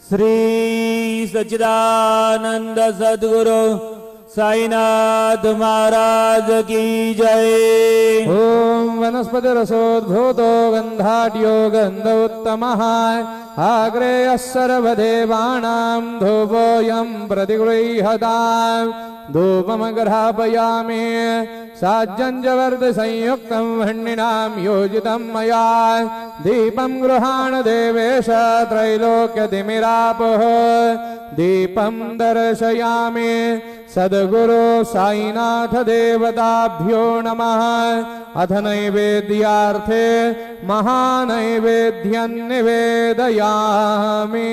श्री सच्चिदानंद सद्गुरु साईनाथ महाराज की जय। ओम वनस्पति रसोद्भूतो गंधाढ्यो गंध उत्तमः आग्रेयः सर्वदेवानां धूपोऽयं प्रतिगृह्यताम् धूपमग्रापयामि साज्जंजवर्ध संयुक्तं वह्निनां योजितं मया दीपं गृहाण देवेश त्रैलोक्यतिमिरापः दीपं दर्शयामि सद्गुरु साईनाथ देवताभ्यो नमः। अथ नैवेद्यार्थे महानैवेद्यं निवेदयामि।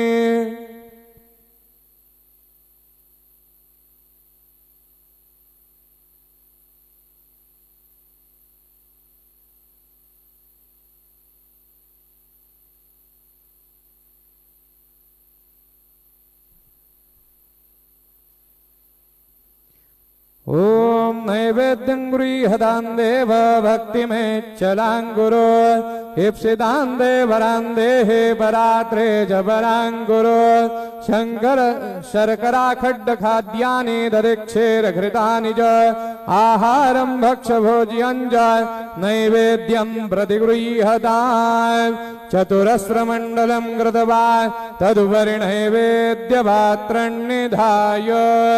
ओम नैवेद्यं गृह्यतां देव भक्तिमेच्छलां गुरो इप्सितां देवरां देहे परात्रे च परां गुरो शंकर शर्करा खड्ड खाद्यानि दधिक्षीरघृतानि च आहारं भक्ष्यभोज्यं च नैवेद्यं प्रतिगृह्यताम् चतुरस्रमण्डलं कृत्वा तदुपरि नैवेद्यपात्रं निधाय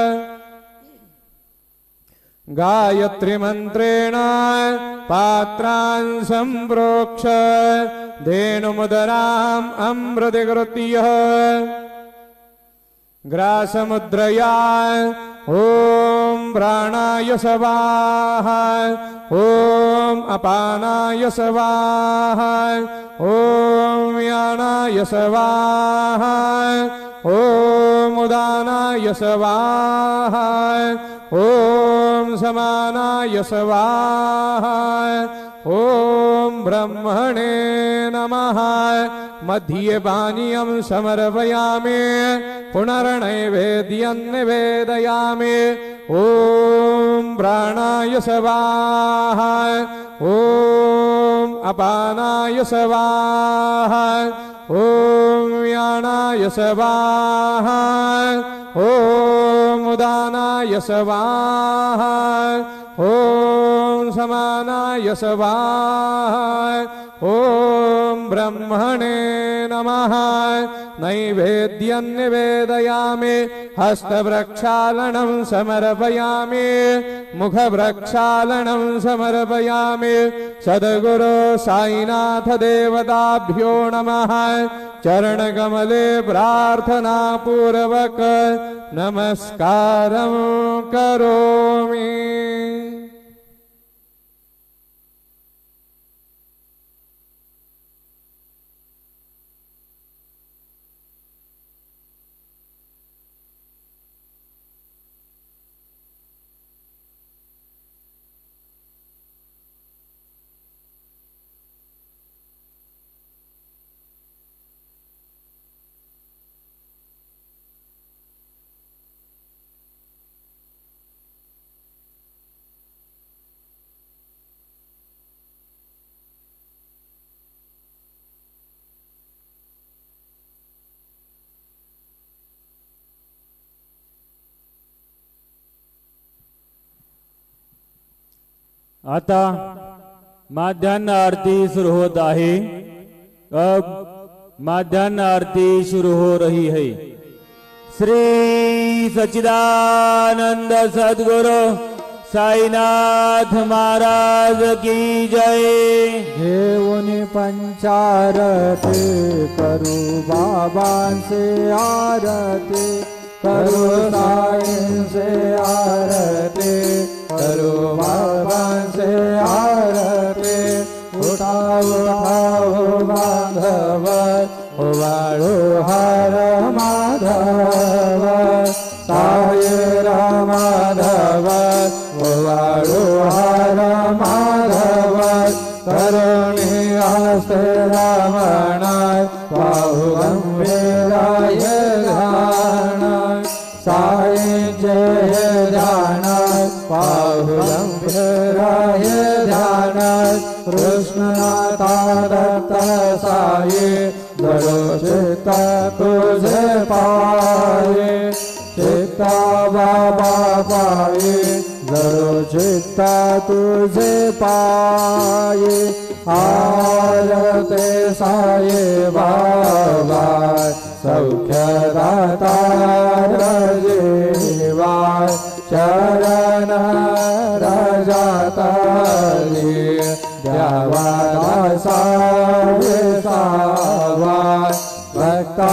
गायत्री मंत्रेण पात्रान् संप्रोक्ष धेनुमुदराम् अमृतकृत्य ग्रासमुद्रया ओम प्राणाय स्वाहा ओम अपानाय स्वाहा ओम व्यानाय स्वाहा ओम उदानाय स्वाहा ओम समानाय स्वाहा ओम ब्रह्मणे नमः। मध्ये पानीयं समर्पयामि पुनर्नैवेद्यं निवेदयामि। ओम प्राणाय स्वाहा ओम अपानाय स्वाहा ओम व्यानाय स्वाहा ओम उदानाय स्वाहा ओम समानाय स्वाहा ओम ब्रह्मणे नमः। नैवेद्यं निवेदयामि हस्तप्रक्षालनं समर्पयामि मुखप्रक्षालनं समर्पयामि। सद्गुरु साईनाथ देवताभ्यो नमः। चरणकमले प्रार्थना पूर्वक नमस्कारं करोमि। आता माध्यान्ह आरती शुरू होत आहे। अब माध्यान्ह आरती शुरू हो रही है। श्री सच्चिदानंद सद्गुरु साईनाथ महाराज की जय। घेऊनी पंचारती करू बाबांचे आरती करू साईंचे आरती करू बाबांचे आरती। उठाओ उठाओ माधव ओवाळू हार माधव साई रामाधव ओवाळू हार माधव करुणी आस्ते रामणाय पाहु गंभीराय ध्यान साई जय ध्यान पाहु गंभीराय ध्यान कृष्णनाथा दत्त साई दरो चित्त तुझ पाए, जरो चित्ता तुझे पाए, आरते साये बाबा, सौख्यदाता जीवा, चरण रजाताली, द्यावा दासा विसावाय, भक्ता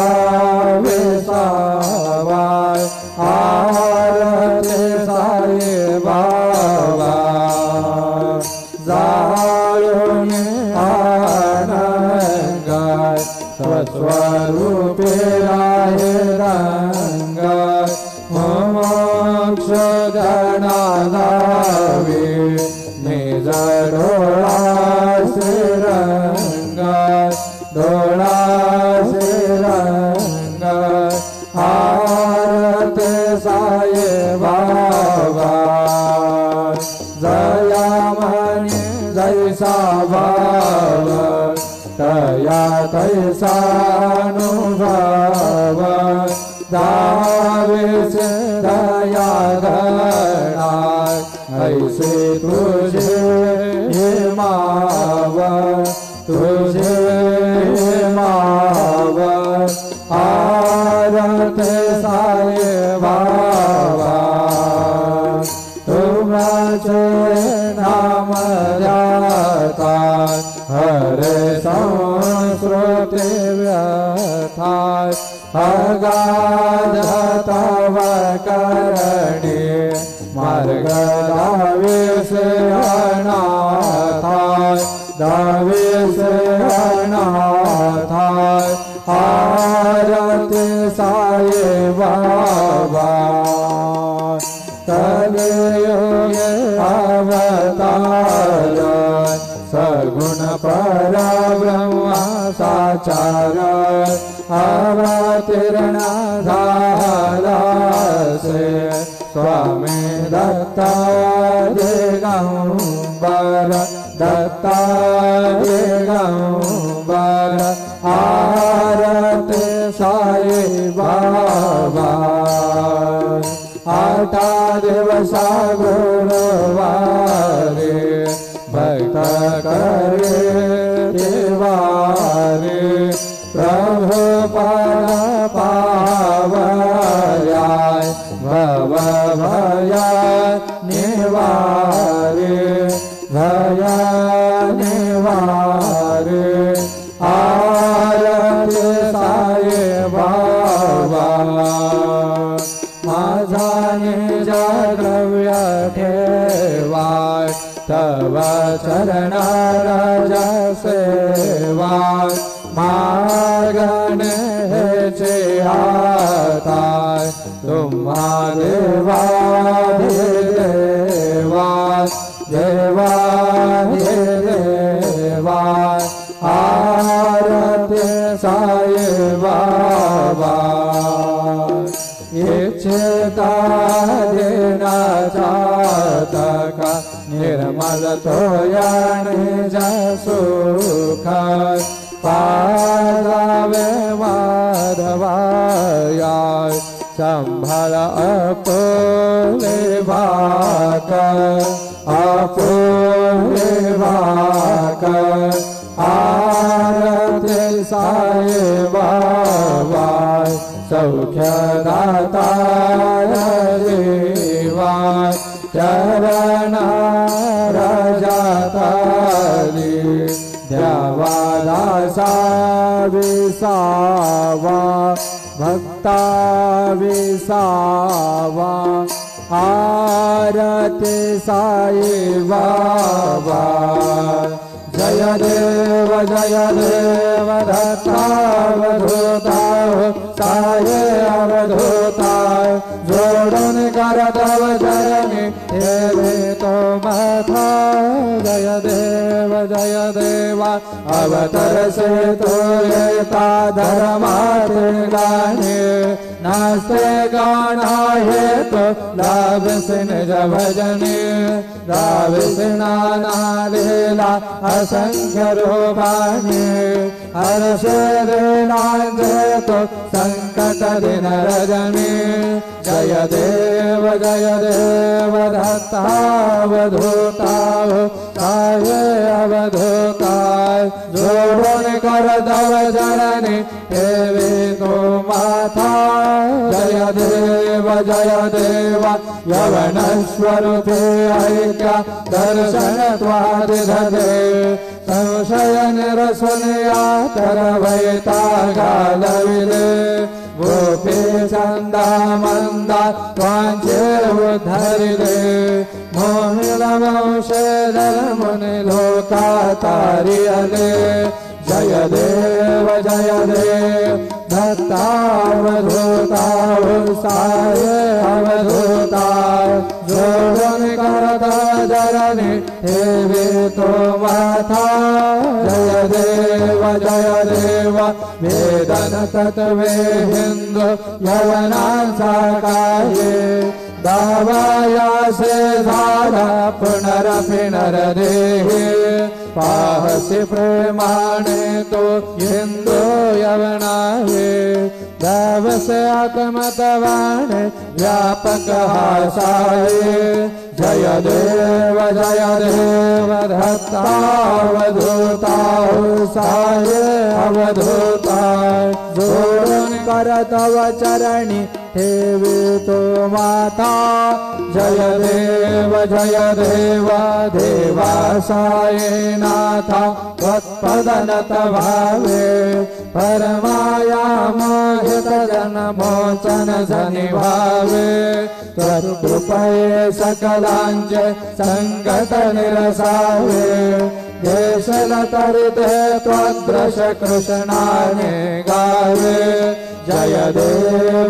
विसावाय, आरते साये बाबा, जाळून आनंगाय, स्वस्वरूपे राहे रंगाय, मोक्ष जनाधावे, निज डोळासे रंगाय, डोळासे रंगाय, आरते साये बाबा, जयामणी जैसा भाव, तया तैसा अनुभव, दावेसे दया गणाय, ऐसे तुझे हे माव, तुझे हे माव, आरते साये बाबा, तुमचे नाम जाता, हरे संस्कृती व्यथाय, अगाध तव करणे, मार्ग दावेसे अनाथाय, दावेसे अनाथाय, आरते साये बाबा, कलियुगे अवतार, सगुण परब्रह्म साचार, अवतीर्ण झालासे, स्वामी दत्ता दिगंबर, दत्ता दिगंबर, आरते साये बाबा, आठा दिवसा गुरुवारे, भक्त करे देवारे, प्रभु पद पावयाय, भव भया निवारे, भया निवारे, आरते साये बाबा, माझा निज द्रव्य ठेवाय, तव चरण रज सेवाय, मागण हेचे हाताय, तुम्हा देवाधिदेवाय, देवाधिदेवाय, आरते साये बाबा, इच्छिता देना चातका, निर्मल तोया निज सुख, पादावे माधवाय, संभल अपोले भाकर, अपोले भाकर, आरते साये बाबा, सौख्यदाता जीवाय, चरण रजाताली, द्यावा दासा विसावा, भक्ता विसावा, आरते साये बाबा, जय देव दत्तावधूता, साये अवधूता, जोडून कर तव चरणी ठेवे तो माथा, जय देवा अवतर से तो येता धर्माते गाणे, नास्ते गाना हे तो लाभ से निज भजने, राव से नाना लीला असंख्य रूपाने, हर्षे देना तो संकट दिन रजनी, जय देव दत्तावधूताय साय अवधूताय जोडून कर तव चरणी ठेवे तो माथा जय देव यवन स्वरूपे ऐक्य दर्शन त्वादिधते संशय निरसनया तरवैता गालविले गोपी चंदा मंदा त्वांचे उद्धरिले मोहिलवंशेधर मुनि लोका तारियले जय देव दत्तावधूताय साय अवधूताय जोडून कर तव चरणी ठेवे तो माथा जय देव वेदन तत्वे हिंदू यवनांचा काये दावायासे झाला पुनरदेहे पाहसी प्रेमाने तो हिंदू यवनाहे दावसे आत्मतवाने व्यापक हासाये जय देव दत्तावधूताय साय अवधूताय जोडून कर तव चरणी ठेवे तो माता जय देव देवासाय नाथा त्वत्पदनत भावे परमाया मोहित जन मोचन जनि भावे त्वत्कृपये सकलांचे संकट निरसावे देशलतरिते त्वद्रश कृष्णाने गावे जय देव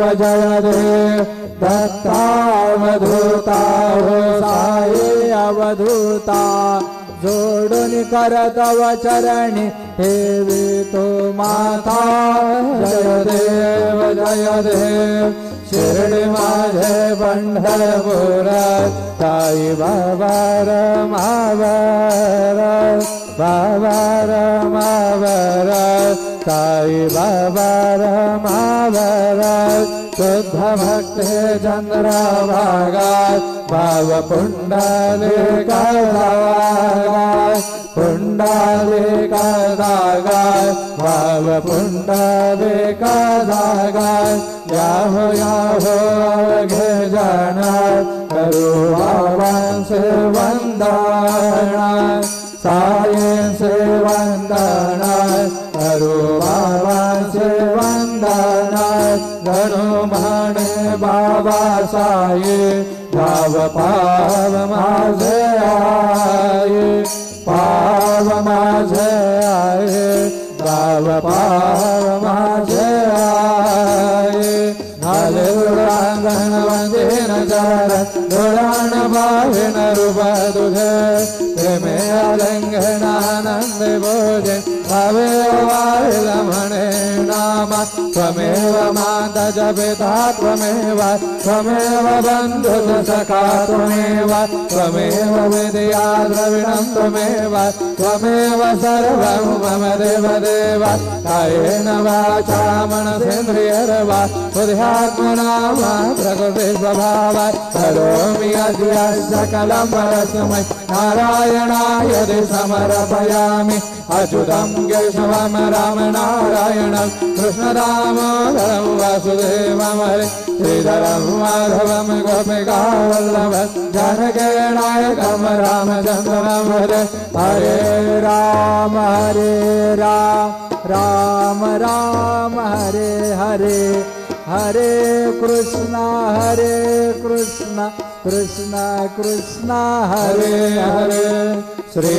दत्तावधूताय साय अवधूता जोडून कर तव चरणी ठेवे तो माता जय देव शिर्डी माझे पंढरपूर साई बाबा रमावर साई बाबा रमावर शुद्ध भक्ते चंद्रभागा भाव पुंडलिका भाव पुंडलिका याहो अवघे जाना करो बाबांसे वंदना साये से वंदना करो बाबांसे वंदना गणो माने बाबा साये भाव पाव माझे आये भाव माझे आये नाले उडांगण वंदेन चरण डोळाण भावेन रूप तुझे प्रेमे अलंघनानंद भोजे भावे वाहिल म्हणे नामा त्वमेव माता जपिता त्वमेव बंधुज सखा त्वमेव विद्या द्रविणं त्वमेव सर्वं मम देव कायेन वाचा मनसेन्द्रियर्वा बुद्ध्यात्मना वा प्रकृति स्वभावात् करोमि अद्य सकलं परस्मै नारायणाय समर्पयामि अच्युतं केशवं राम नारायणं कृष्णदामोदरं वासुदेवं हरे श्रीधरं माधवं गोपिकावल्लभं जानकीनायकं रामचन्द्रं हरे हरे राम राम राम हरे हरे हरे कृष्णा कृष्ण कृष्ण हरे हरे श्री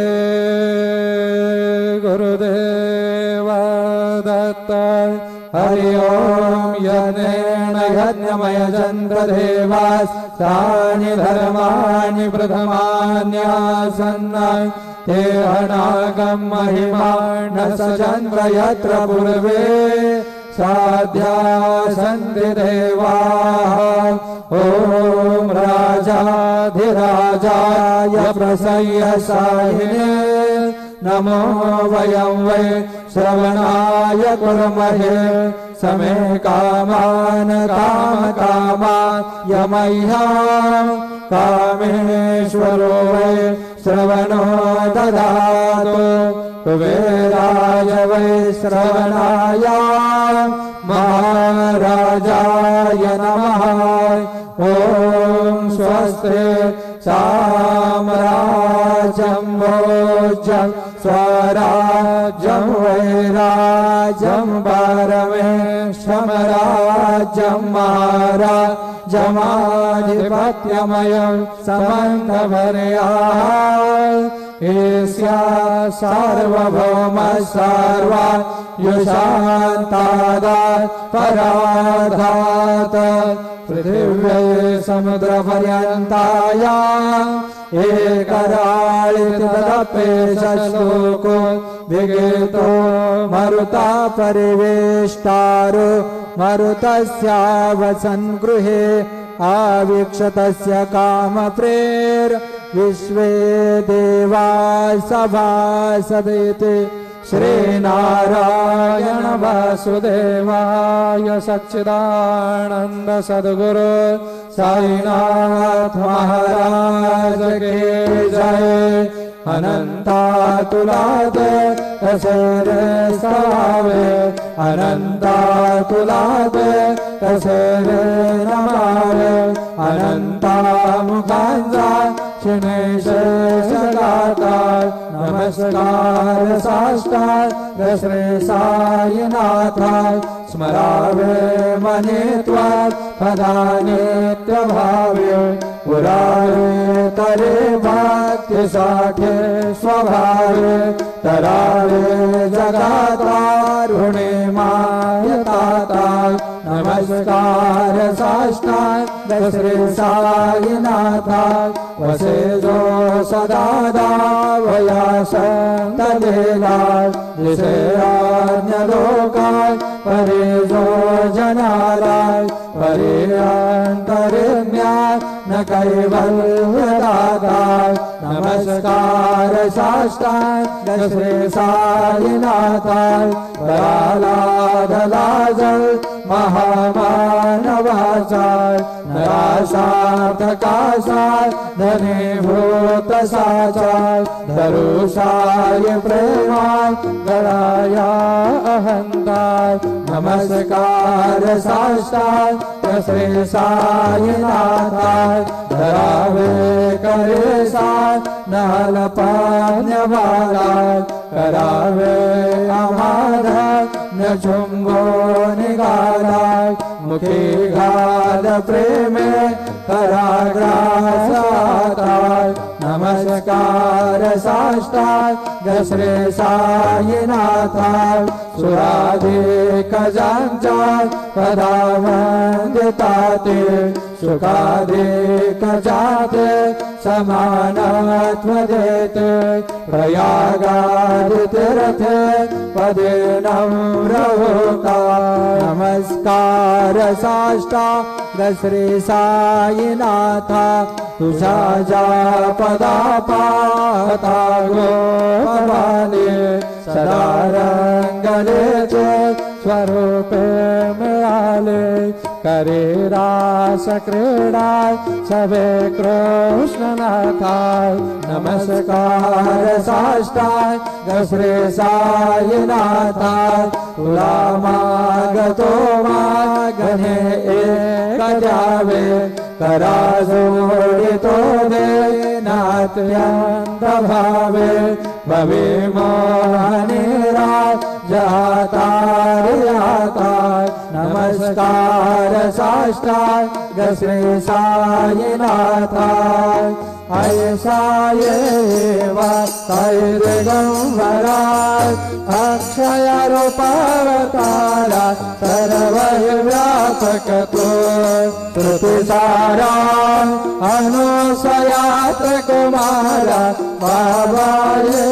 गुरुदेव दत्त हरि ओम यज्ञेन यज्ञमय चन्द्रदेवास्तानि धर्माणि प्रथमान्यासन् ते अनागम महिमान् स चन्द्र यत्र पूर्वे साध्या सन्ति देवाः ओम राजाधिराजाय प्रसह्य साहिने नमो वयं वै श्रवणाय कुर्महे समे कामान कामकामाय मह्यं कामेश्वरो वै श्रवणो ददातु कुबेराय वै श्रवणाय महाराजाय नमः। ॐ स्वस्ति साम्राज्यं भोज्यं स्वराज्यं वैराज्यं परमेष्ठमराज्यं महाराजमाधिपत्यमयं समन्तवर्यात् ईस्या सार्वभौमः सर्वा युशान्तादात् पराधात् पृथिव्यै समुद्रपर्यन्तायाम् एकराळितदपेशश्लोको विगीतो मरुता परिवेष्टारो मरुतस्यावसन् गृहे आवीक्षतस्य कामप्रेर विश्वे देवा सभासदिति श्रीनारायण वासुदेवाय सच्चिदानंद सद्गुरु साईनाथ महाराज के जय। अनंतातुलाद तसेरे सवावे अनंतातुलाद तसेरे नमावे अनंता मुखांजा शिनेश सदाकार नमस्कार साष्टांग श्री साईनाथ स्मरावे मने त्वात् पदानित्य भावे पुरावे तरे भक्ति साखे स्वभावे तरावे जगतारुणे मायताता नमस्कार साष्टांग श्री साईनाथ वसे जो सदा दावया संतदेला जिसे अन्य लोकाय परे जो जनाराय परे अंतरज्ञान न कैवल्यदाताय नमस्कार साष्टांग श्री साईनाथाय प्रह्लादलाजल महामानवाचाय नरासार्थकासाय धनीभूत साचाय धरुषाय प्रेमाय गणाया अहंताय नमस्कार साष्टांग श्री साईनाथाय धरावे करेसाय नालपान्यवालाय करावे अमाधाय न चुंबो निगालाय मुखे घाल प्रेमे कराग्रासाताय नमस्कार साष्टांग श्री साईनाथाय सुराधिक जांचाय पदावंदिताते सुखाधिक जाते समानत्व देते प्रयागादितीर्थे पदे नम्रहोता नमस्कार साष्टांग श्री साईनाथ तुझा जा पदा पाहता गोपाले सदा रंगलेचे स्वरूपे मिळाले करे रास क्रीडाय सवे कृष्णनाथाय नमस्कार साष्टांग श्री साईनाथाय तुला मागतो मागणे एक द्यावे करा जोडितो दे नात्यंत भावे भवे मोहने राज जाताय नमस्कार साष्टांग श्री साईनाथाय ऐसा ये वाय दिगंबराय अक्षय रूपावतारा सर्व व्यापक तो श्रुतिसारा अनुसयात कुमारा बाबा ये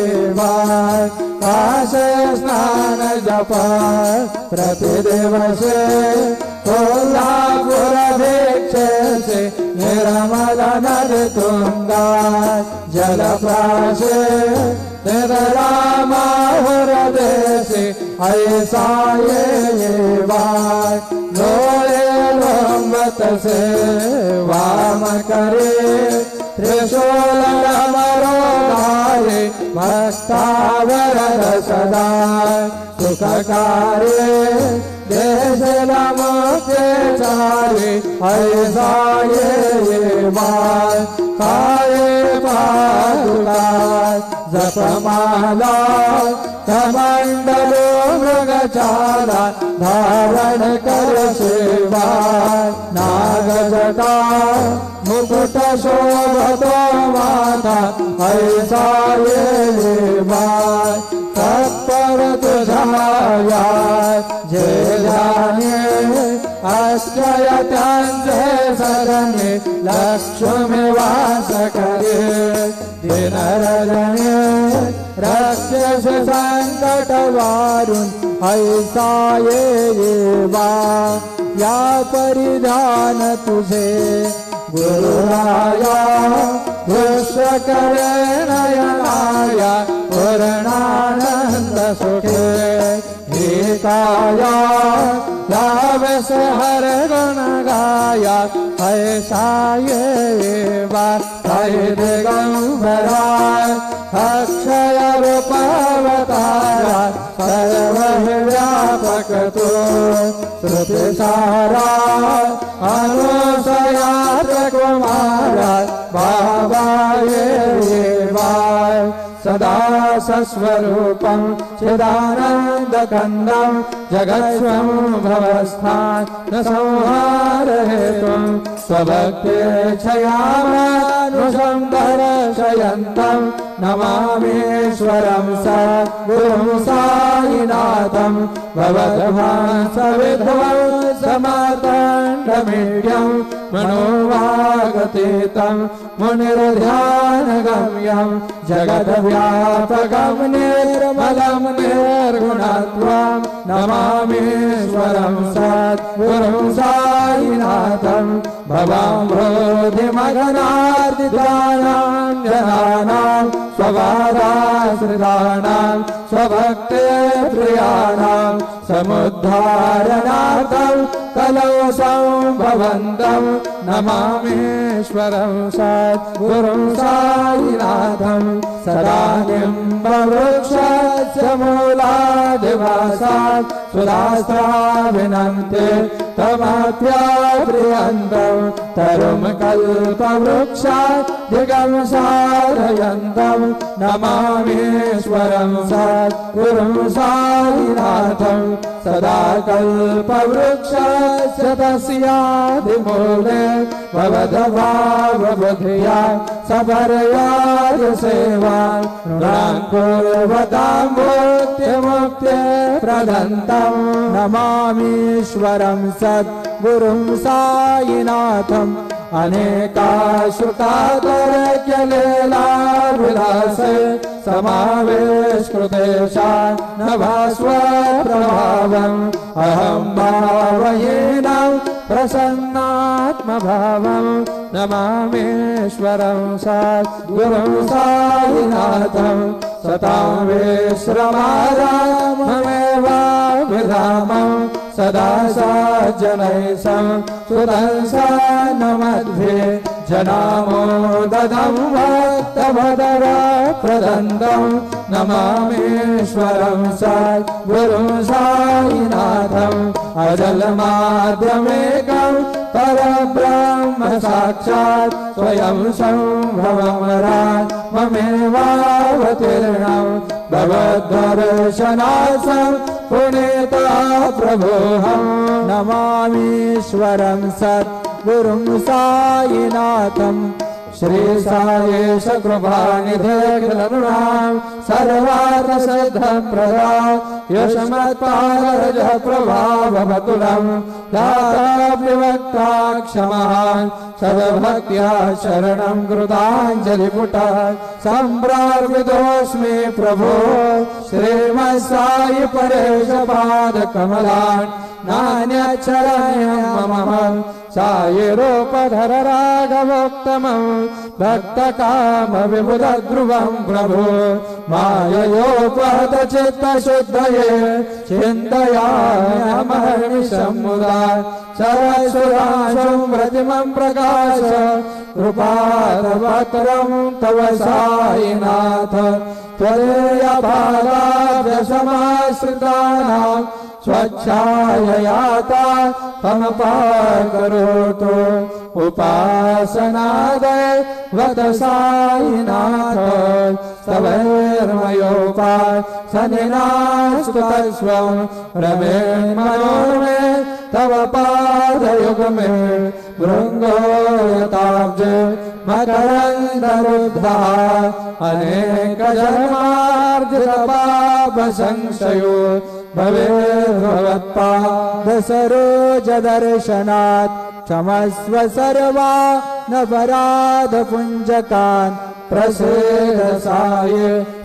काशे स्नान जपा प्रतिदिवसे कोल्हापुर दीक्षे से निर्मल नद तुंगा जलप्राशे रामा हृदय ऐसा ये बाय लोए लोमत से वाम करे त्रिशूल डमरो गाये भक्तावरद सदा सुखकारे देश नमोके चारे ऐसा ये बाय काये पादुकाय जपमाला कमंडलो मृगचारा धारण कर सेवा नागजटा मुकुट शोभतो माता ऐसा ये बाय तत्पर तुझाया जे जाने अक्षय त्यांचे सरणे लक्ष्मी वास करे दिन रजने राक्षस संकट वारुण ऐसा ये बा या परिधान तुझे गुरुराया विश्व करे नयनाया पूर्णानंद सुखे काया लावस हर गुण गाया ऐसा ये बात दिगंबरा अक्षय रूपावतारा सर्वव्यापक तो श्रुति सारा अनुसयात कुमारा बाबा ये बाय सदा सस्वरूपं चिदानन्दकन्दं जगत्स्वं भवस्थान् न संहारहेतुं स्वभक्तेच्छयामानुषं दर्शयन्तं नमामीश्वरं सद्गुरुं साईनाथं भवद्भासविध्वं समार्तण्डमीड्यं मनोवागतीतं मुनिर्ध्यानगम्यं जगद्व्यापकं निर्मलं निर्गुणत्वं नमामीश्वरं सद्गुरुं साईनाथं भवाम्भोधिमगनार्दितानां जनानां स्वबाधाश्रितानां स्वभक्ते प्रियाणां समुद्धारणार्थं कलौ संभवन्तं नमामीश्वरं सद्गुरुं साईनाथं सदा निम्बवृक्षस्य मूलादिवासात् सुरास्त्राभिनन्ते तमप्याप्रियन्तं तरुं कल्पवृक्षात् दिगं साधयन्तं नमामीश्वरं सद्गुरुं साईनाथं सदा कल्पवृक्षस्य तस्यादिमूले भवद्भावबुद्ध्या सपर्याय सेवा नृणाङ्कुर्वतां मुक्तिमुक्ते प्रदन्तं नमामीश्वरं सद्गुरुं साईनाथम् अनेकाश्रुतातरक्यलीलाविलास समावेशकृतेषां नभास्वप्रभावम् अहं भावहीनं प्रसन्नात्मभावं नमामीश्वरं सद्गुरुं साईनाथं सतां विश्रमाराममेव विधामं सदा सज्जनैः सुरंसा नमद्भे जनामोदधं भक्तभदर प्रदन्दं नमामीश्वरं सद्गुरुं साईनाथम् अजलमाद्यमेकं परब्रह्म साक्षात् स्वयं सम्भवं ममेवावतीर्णं भवद्दर्शनार्थं पुनीता प्रभोऽहं नमामीश्वरं सद्गुरुं साईनाथम् श्री सायेश कृपानिधे कृष्णां सर्वार्थसिद्धप्रदा यशमत्पारज प्रभाववतुलं दाताव्यवक्ता क्षमान् सद्भक्त्या शरणं कृताञ्जलिपुटा सम्प्रार्पितोऽस्मि प्रभो श्रीमत्साई परेश पादकमलान् नान्यच्छरणीयं मम साई रूपधर राघवोत्तमं भक्तकामविबुधध्रुवं प्रभु माययोपहत चित्तशुद्धये चिन्तयाम्यहर्निशं मुदा सरस्वराशं प्रतिमं प्रकाश कृपावत्रं तव साईनाथ त्वदीयपादाभ्यसमाश्रितानां स्वच्छाययाता तमपाकरोतु उपासनादय वद साईनाथ स्तवैर्मयोपासनिनास्तुतस्वं रमेण मनोरमे तव पादयुग्मे भृङ्गोयताब्ज मकरन्दरुद्धा अनेकजन्मार्जितपापसंशयो भवेद्भवत्पादसरोजदर्शनात् क्षमस्व सर्वा नपराधपुञ्जकान् प्रसीद साई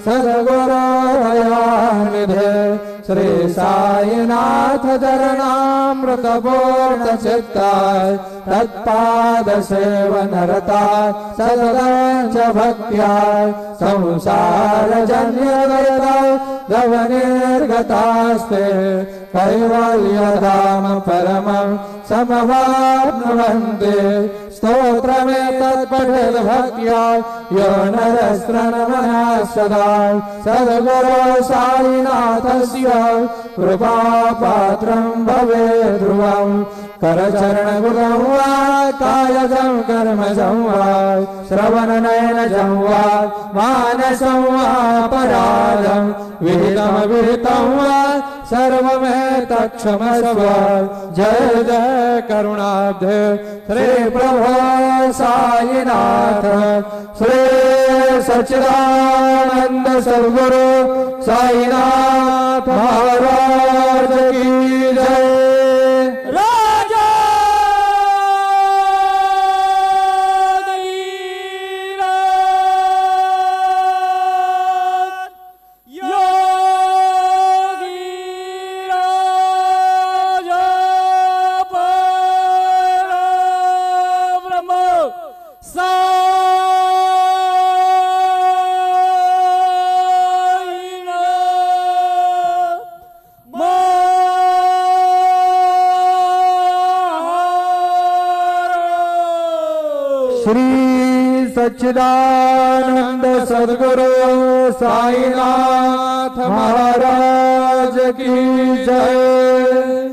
सद्गुरोदयानिधे श्री साईनाथ चरणामृतपूर्ण चित्ताय तत्पाद सेवनरता सदंच भक्त्या संसार जन्यदयता गवनिर्गतास्ते कैवल्यधाम परमं समवाप्नुवन्ति स्तोत्रमेतत्पठेद् भक्त्या यो नरस्त्रणमनः सदा सद्गुरो साईनाथस्य कृपापात्रं भवेत् ध्रुवम् करचरणगुणं वा कायजं कर्मजं वा श्रवणनयनजं वा मानसं वा पराधं विहितं वा सर्वमेतत्क्षमस्व जय जय करुणाब्धे श्री प्रभो साईनाथ श्री सच्चिदानंद सद्गुरु साईनाथ महाराज की जय। श्री सच्चिदानंद सद्गुरु साईनाथ महाराज की जय।